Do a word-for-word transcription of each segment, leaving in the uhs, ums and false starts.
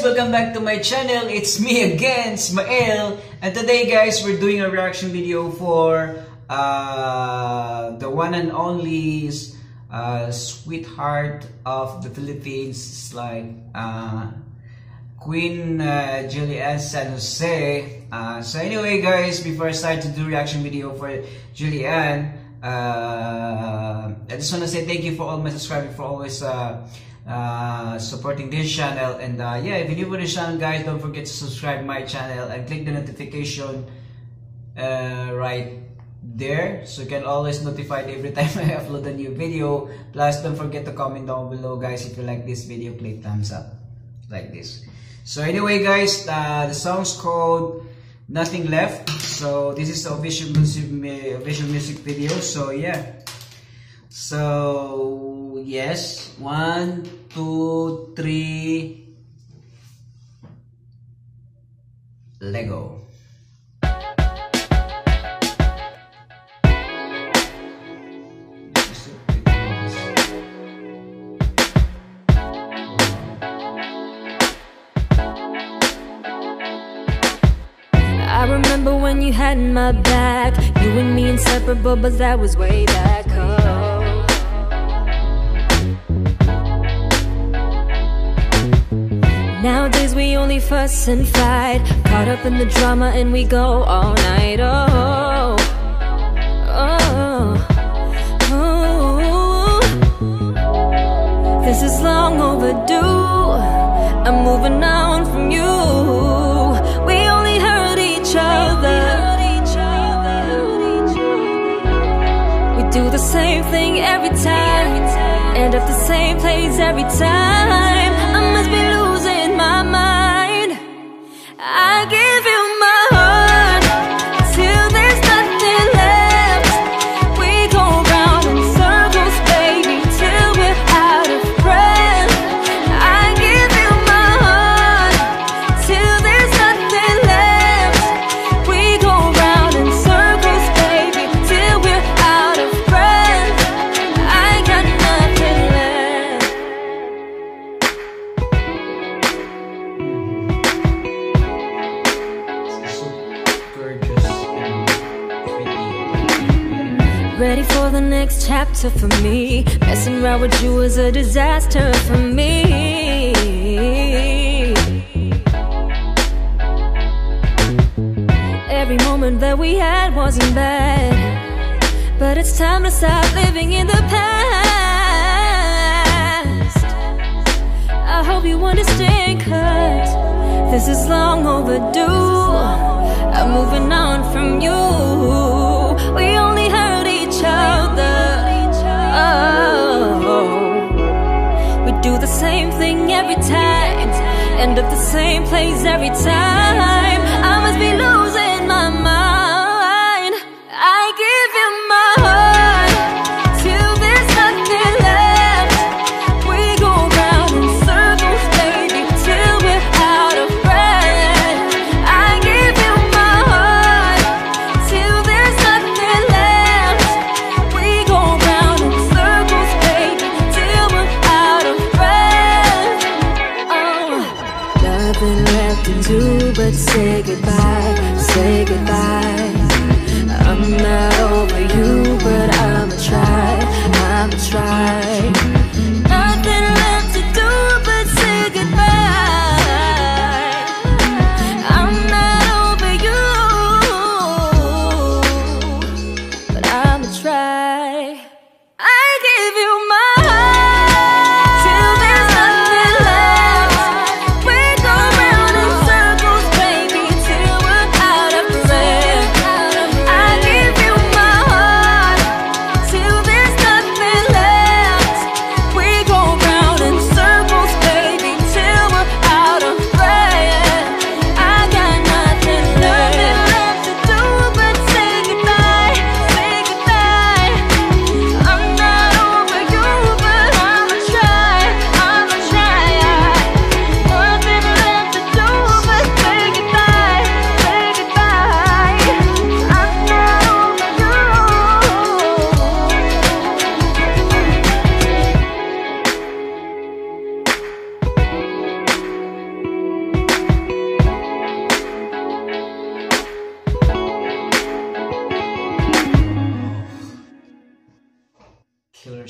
welcome back to my channel. It's me again, Smael. And today guys, we're doing a reaction video for uh, the one and only uh, sweetheart of the Philippines. It's like uh, Queen uh, Julian San Jose. Uh, so anyway guys, before I start to do reaction video for Julian, uh, I just want to say thank you for all my subscribers, for always uh, uh supporting this channel. And uh yeah, if you're new to this channel guys, don't forget to subscribe my channel and click the notification uh right there, so you can always notified every time I upload a new video. Plus don't forget to comment down below guys if you like this video. Click thumbs up like this. So anyway guys, uh the song's called Nothing Left. So this is the official music official music video. So yeah, so yes, one, two, three, Lego. I remember when you had my back, you and me inseparable, but that was way back. Oh. Nowadays we only fuss and fight, caught up in the drama and we go all night. Oh, oh, oh. This is long overdue. I'm moving on from you. We only hurt each other. We do the same thing every time, end up the same place every time. I must be losing my mind. I give you my heart till there's nothing left. We go round in circles, baby, till we're out of breath. I give you my heart till there's nothing left. We go round in circles, baby, till we're out of breath. I got nothing left. Ready for the next chapter for me. Messing around with you is a disaster for me. Every moment that we had wasn't bad, but it's time to stop living in the past. I hope you understand, cause this is long overdue. I'm moving on from you. We only hurt each other. Oh, we do the same thing every time, end up the same place every time. I must be losing my mind. I give you my heart till there's nothing left. We go round in circles, baby, till we're out of breath. I give you my heart till there's nothing left. We go round in circles, baby, till we're out of breath. Oh, nothing left to do but say goodbye, say goodbye. I'm not over you, but I'ma try, I'ma try. Nothing left to do but say goodbye. I'm not over you, but I'ma try. I give you my heart till there's nothing left. We go round in circles, baby, till we're out of breath.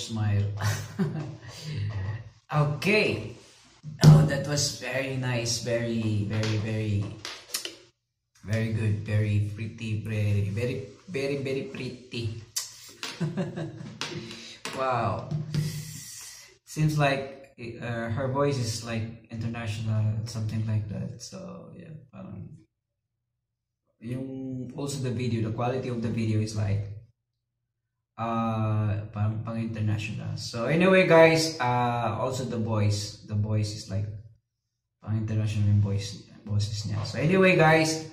smile. Okay. Oh, that was very nice. Very, very, very, very good. Very pretty. Very, very, very, very pretty. Wow. Seems like uh, her voice is like international, something like that. So yeah, parang yung also the video, the quality of the video is like uh pang, pang international. So anyway guys, uh also the voice, the voice is like pang international yung voice voices niya. So anyway guys,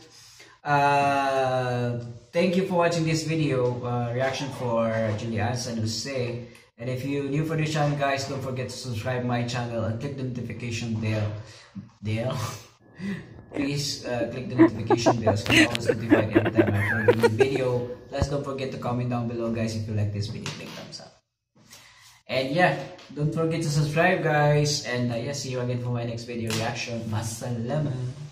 uh thank you for watching this video uh, reaction for Julian San Jose. And if you're new for this channel guys, don't forget to subscribe my channel and click the notification bell. Bell. Please uh, click the notification bell so you're always notified every time I upload a new video. Plus don't forget to comment down below guys if you like this video. Click thumbs up. And yeah, don't forget to subscribe guys. And uh, yeah, see you again for my next video reaction. Masalamat.